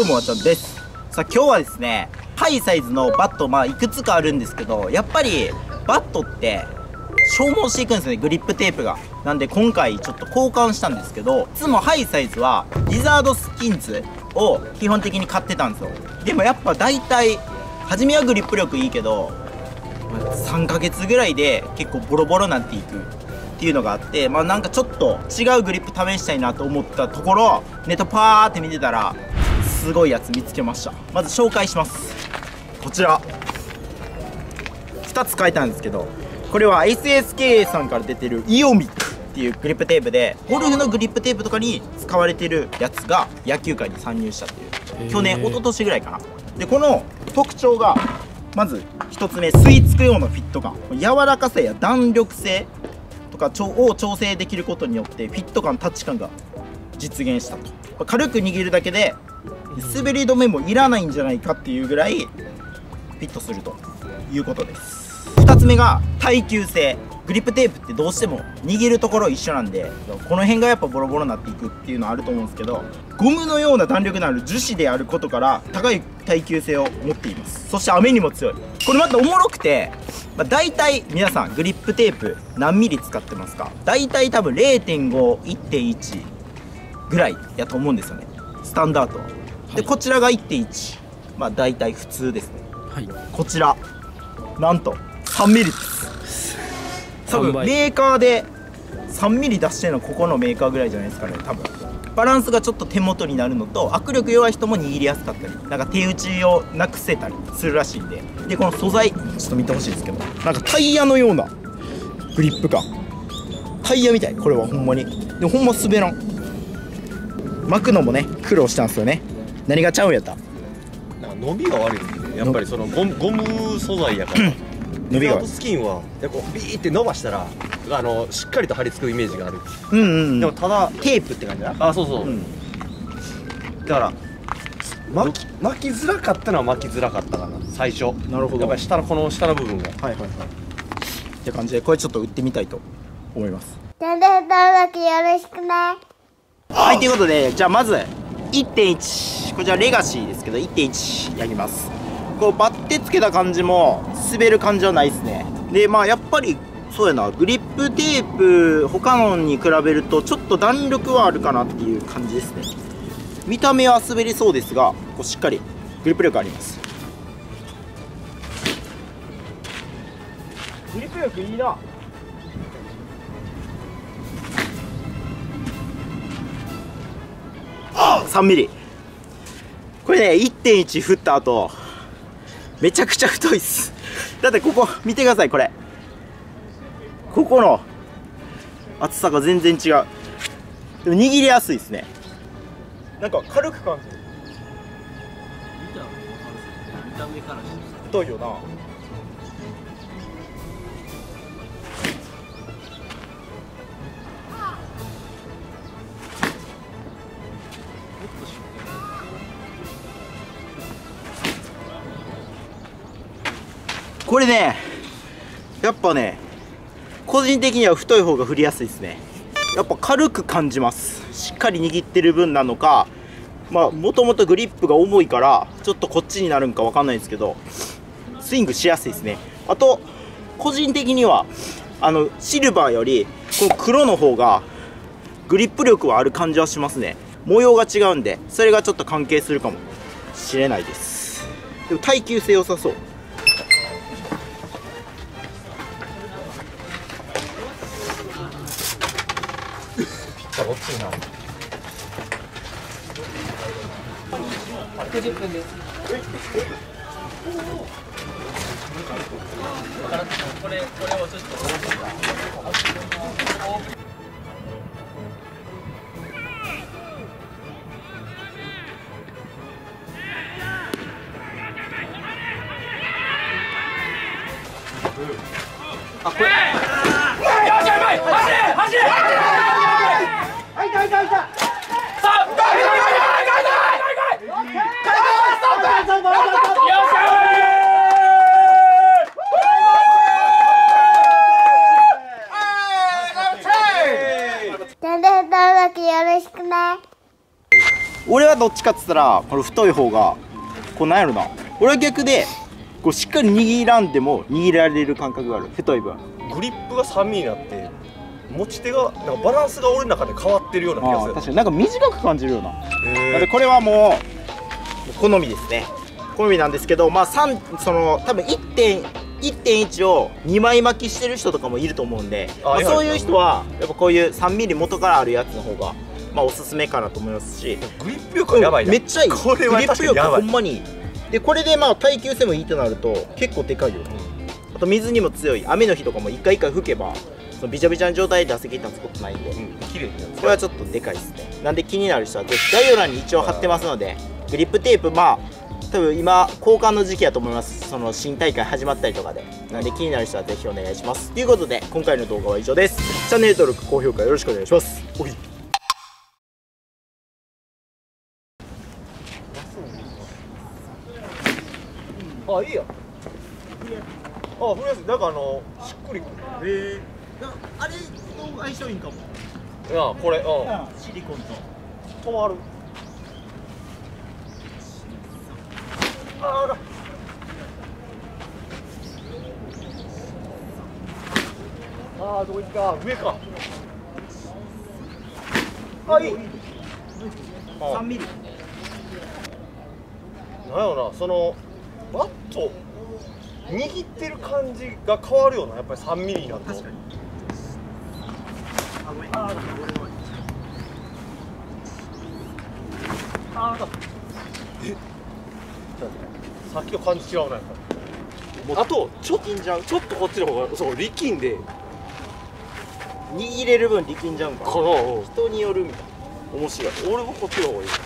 うもわちゃんです。さあ今日はですね、ハイサイズのバットいくつかあるんですけど、やっぱりバットって消耗していくんですね、グリップテープが。なんで今回ちょっと交換したんですけど、いつもハイサイズはリザードスキンズを基本的に買ってたんですよ。でもやっぱ大体初めはグリップ力いいけど3ヶ月ぐらいで結構ボロボロになっていくっていうのがあって、なんかちょっと違うグリップ試したいなと思ったところ、ネットパーって見てたらすごいやつ見つけました。まず紹介します。こちら2つ書いたんですけど、これは SSK さんから出てるイオミックっていうグリップテープで、ゴルフのグリップテープとかに使われてるやつが野球界に参入したっていう、去年一昨年ぐらいかな。でこの特徴がまず1つ目、吸い付くようなフィット感、柔らかさや弾力性とかを調整できることによってフィット感、タッチ感が実現したと。軽く握るだけで滑り止めもいらないんじゃないかっていうぐらいフィットするということです。2つ目が耐久性。グリップテープってどうしても握るところ一緒なんで、この辺がやっぱボロボロになっていくっていうのはあると思うんですけど、ゴムのような弾力のある樹脂であることから高い耐久性を持っています。そして雨にも強い。これまたおもろくて、大体皆さんグリップテープ何ミリ使ってますか？大体多分 0.5、1.1 ぐらいやと思うんですよね、スタンダードは。でこちらが 1.1、大体普通ですね。はい、こちらなんと3ミリです。多分メーカーで3ミリ出してるのここのメーカーぐらいじゃないですかね。多分バランスがちょっと手元になるのと、握力弱い人も握りやすかったり、なんか手打ちをなくせたりするらしいんで。でこの素材ちょっと見てほしいですけど、なんかタイヤのようなグリップ感、タイヤみたい。これはほんまにでほんま滑らん。巻くのもね苦労したんですよね。何がちゃうんやった？ なんか伸びが悪いですね。やっぱりそのゴム素材やから伸びがスキンはこうビーって伸ばしたらしっかりと張り付くイメージがある。でもただテープって感じだ。 あ、そうそう、だから巻きづらかったのは巻きづらかったかな最初。なるほど。やっぱりこの下の部分がって感じで、これちょっと売ってみたいと思います。 チャンネル登録よろしくね。 はい、ということでじゃあまず 1.1、 こちらレガシーですけど 1.1 やります。こうバッテつけた感じも滑る感じはないですね。でやっぱりそうやな、グリップテープ他のに比べるとちょっと弾力はあるかなっていう感じですね。見た目は滑りそうですが、こうしっかりグリップ力あります。グリップ力いいな。3ミリ。これね 1.1 振った後めちゃくちゃ太いっす。だってここ見てください。これここの厚さが全然違う。でも握りやすいですね。なんか軽く感じる。見た目からして太いよな。これねやっぱね個人的には太い方が振りやすいですね。やっぱ軽く感じます。しっかり握ってる分なのか、もともとグリップが重いからちょっとこっちになるんかわかんないですけど、スイングしやすいですね。あと個人的にはシルバーよりこの黒の方がグリップ力はある感じはしますね。模様が違うんでそれがちょっと関係するかもしれないです。でも耐久性良さそう。 60分です。これをちょっと。あ、これ。よし、うまい。走れ、走れ。はい、はい、はい、はい。さあ、 チャンネル登録よろしくね。 俺ははどっちかっつったらこの太い方がこうなんやろな、俺は逆でこうしっかり握らんでも握られる感覚がある。太い分グリップが3ミリになって持ち手がなんかバランスが俺の中で変わってるような気がする。 確かになんか短く感じるような。でこれはもう好みですね。好みなんですけど、まあその多分1.1 を2枚巻きしてる人とかもいると思うんで、まあ、そういう人はやっぱこういう3ミリ元からあるやつの方がまあおすすめかなと思いますし、 グリップ力がやばいな、 めっちゃいい。 これはグリップ力やばい。 ほんまにいい。でこれでまあ耐久性もいいとなると結構でかいよ、あと水にも強い。雨の日とかも一回一回拭けばそのビチャビチャな状態で打席に立つことないんで、 綺麗になる。 これはちょっとでかいですね。なんで気になる人はぜひ概要欄に一応貼ってますので、グリップテープまあ多分今交換の時期だと思います。その新大会始まったりとかで、なんで気になる人はぜひお願いします。ということで今回の動画は以上です。チャンネル登録高評価よろしくお願いします。おいあ、いいや。あ、振りやすい。なんかしっくりくる。 あれの相性いいかも。 いや、これ、 シリコンと止まる。あら。どこ行った上か。いい。 3ミリ。 なんやろな、そのバット握ってる感じが変わるよな、やっぱり3ミリになると。 確かに。 さっきと感じ違うな。あとちょっとこっちの方がそう力んで握れる分力んじゃうんかな。 この人によるみたいな。 面白い。俺もこっちの方がいい。